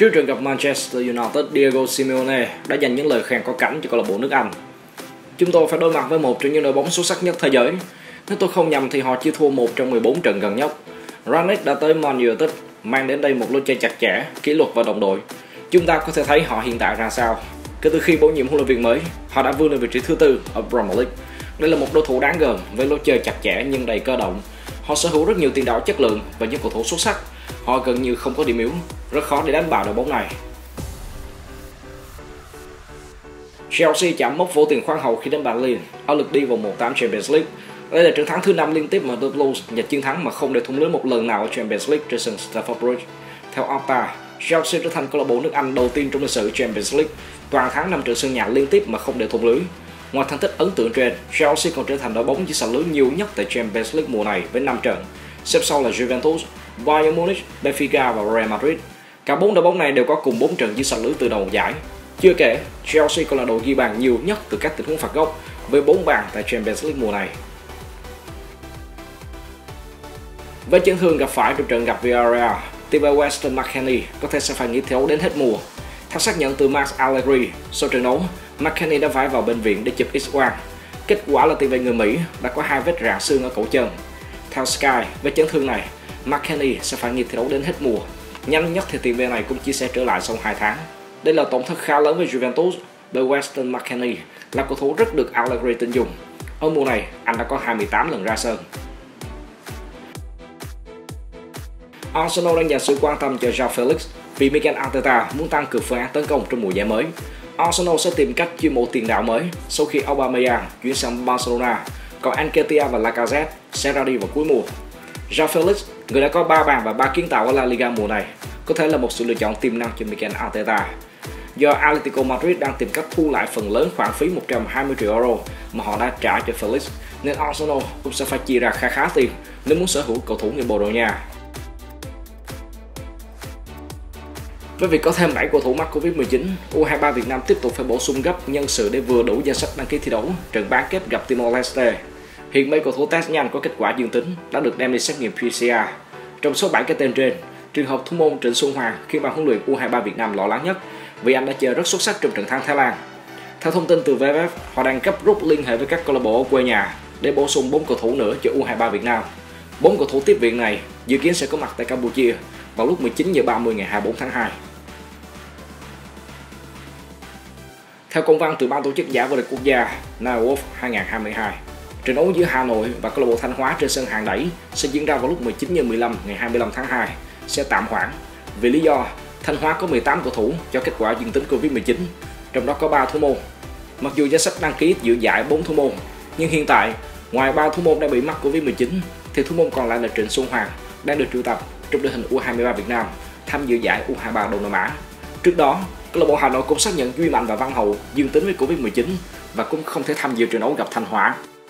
Trước trận gặp Manchester United, Diego Simeone đã dành những lời khen có cánh cho câu lạc bộ nước Anh. Chúng tôi phải đối mặt với một trong những đội bóng xuất sắc nhất thế giới. Nếu tôi không nhầm thì họ chỉ thua 1 trong 14 trận gần nhất. Rangnick đã tới Man United, mang đến đây một lối chơi chặt chẽ, kỷ luật và đồng đội. Chúng ta có thể thấy họ hiện tại ra sao. Kể từ khi bổ nhiệm huấn luyện viên mới, họ đã vươn lên vị trí thứ 4 ở Premier League. Đây là một đối thủ đáng gờm với lối chơi chặt chẽ nhưng đầy cơ động. Họ sở hữu rất nhiều tiền đạo chất lượng và những cầu thủ xuất sắc. Họ gần như không có điểm yếu, rất khó để đánh bại đội bóng này. Chelsea chạm mốc vô tiền khoáng hậu khi đánh bại Lille ở lượt đi vòng 1/8 Champions League. Đây là trận thắng thứ 5 liên tiếp mà The Blues giành chiến thắng mà không để thủng lưới một lần nào ở Champions League trên sân Stamford Bridge. Theo Opta, Chelsea trở thành câu lạc bộ nước Anh đầu tiên trong lịch sử Champions League toàn thắng 5 trận sân nhà liên tiếp mà không để thủng lưới. Ngoài thành tích ấn tượng trên, Chelsea còn trở thành đội bóng chỉ sạch lưới nhiều nhất tại Champions League mùa này với 5 trận, xếp sau là Juventus, Bayern Munich, Benfica và Real Madrid. Cả 4 đội bóng này đều có cùng 4 trận ghi sạch lưới từ đầu giải. Chưa kể, Chelsea còn là đội ghi bàn nhiều nhất từ các tình huống phạt góc với 4 bàn tại Champions League mùa này. Với chấn thương gặp phải trong trận gặp Villarreal, tiền vệ Weston McKennie có thể sẽ phải nghỉ thi đấu đến hết mùa. Theo xác nhận từ Max Allegri, sau trận đấu, McKennie đã phải vào bệnh viện để chụp X-quang. Kết quả là tiền vệ người Mỹ đã có 2 vết rạn xương ở cổ chân. Theo Sky, với chấn thương này, McKennie sẽ phải nghỉ thi đấu đến hết mùa. Nhanh nhất thì tiền vệ này cũng chỉ sẽ trở lại sau 2 tháng. Đây là tổn thất khá lớn với Juventus, bởi Weston McKennie là cầu thủ rất được Allegri tin dùng. Ở mùa này, anh đã có 28 lần ra sân. Arsenal đang dành sự quan tâm cho João Felix vì Mikel Arteta muốn tăng cường phương án tấn công trong mùa giải mới. Arsenal sẽ tìm cách chiêu mộ tiền đạo mới sau khi Aubameyang chuyển sang Barcelona, còn Nketiah và Lacazette sẽ ra đi vào cuối mùa. João Felix, người đã có 3 bàn và 3 kiến tạo ở La Liga mùa này, có thể là một sự lựa chọn tiềm năng cho Mikel Arteta. Do Atletico Madrid đang tìm cách thu lại phần lớn khoản phí 120 triệu euro mà họ đã trả cho Felix, nên Arsenal cũng sẽ phải chia ra khá tiền nếu muốn sở hữu cầu thủ người Bồ Đào Nha. Với việc có thêm 7 cầu thủ mắc Covid-19, U23 Việt Nam tiếp tục phải bổ sung gấp nhân sự để vừa đủ danh sách đăng ký thi đấu trận bán kết gặp Timor-Leste. Hiện 7 cầu thủ test nhanh có kết quả dương tính đã được đem đi xét nghiệm PCR. Trong số 7 cái tên trên, trường hợp thủ môn Trịnh Xuân Hoàng khiến ban huấn luyện U23 Việt Nam lo lắng nhất vì anh đã chơi rất xuất sắc trong trận thắng Thái Lan. Theo thông tin từ VFF, họ đang gấp rút liên hệ với các câu lạc bộ ở quê nhà để bổ sung 4 cầu thủ nữa cho U23 Việt Nam. 4 cầu thủ tiếp viện này dự kiến sẽ có mặt tại Campuchia vào lúc 19h30 ngày 24 tháng 2. Theo công văn từ Ban tổ chức giải vô địch quốc gia NAWOF 2022, trận đấu giữa Hà Nội và câu lạc bộ Thanh Hóa trên sân Hàng Đẩy sẽ diễn ra vào lúc 19h15 ngày 25 tháng 2 sẽ tạm hoãn vì lý do Thanh Hóa có 18 cầu thủ cho kết quả dương tính Covid-19, trong đó có 3 thủ môn. Mặc dù danh sách đăng ký dự giải 4 thủ môn, nhưng hiện tại ngoài 3 thủ môn đã bị mắc Covid-19 thì thủ môn còn lại là Trịnh Xuân Hoàng đang được triệu tập trong đội hình U23 Việt Nam tham dự giải U23 Đông Nam Á. Trước đó, câu lạc bộ Hà Nội cũng xác nhận Duy Mạnh và Văn Hậu dương tính với Covid-19 và cũng không thể tham dự trận đấu gặp Thanh Hóa.